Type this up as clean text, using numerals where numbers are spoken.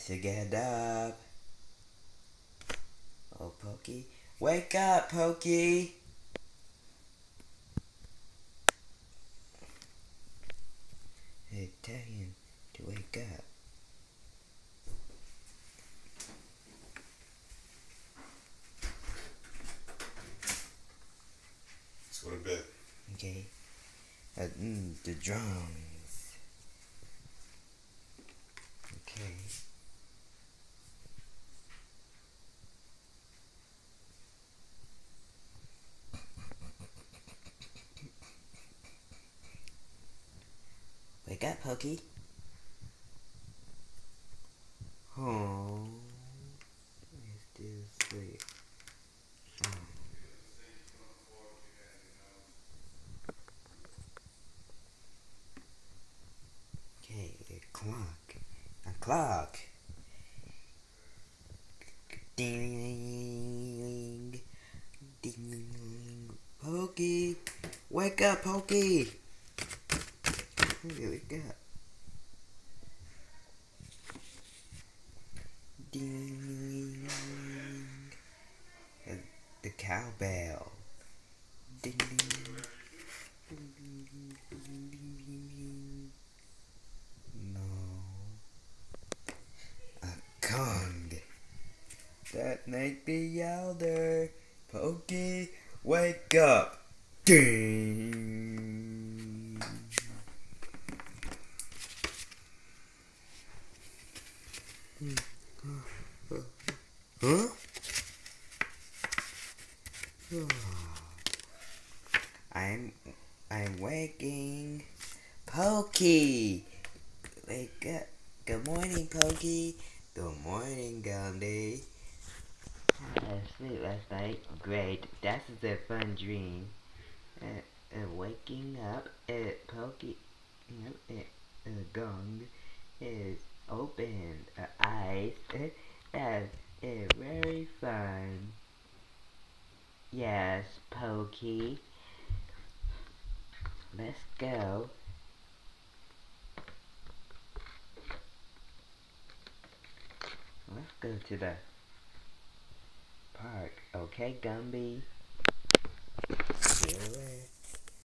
to get up. Oh, Pokey. Wake up, Pokey! Hey, tell him to wake up. Let's go to bed. Okay. The drums. Okay. Wake up, Pokey. Oh, he's still asleep. Okay, a clock. Ding, ding, Pokey, wake up, Pokey. Wake up. Ding, the cowbell. Ding, ding, ding, ding, ding, ding. No, a gong. That make me louder. Pokey, wake up. Ding. Huh? I'm waking. Pokey, wake up. Good morning, Pokey. Good morning, Gumby. I sleep last night. Great. That is a fun dream. Waking up. Pokey. Gong is open. Eyes. That's very fun. Yes, Pokey. Let's go. Let's go to the park. Okay, Gumby? See you later.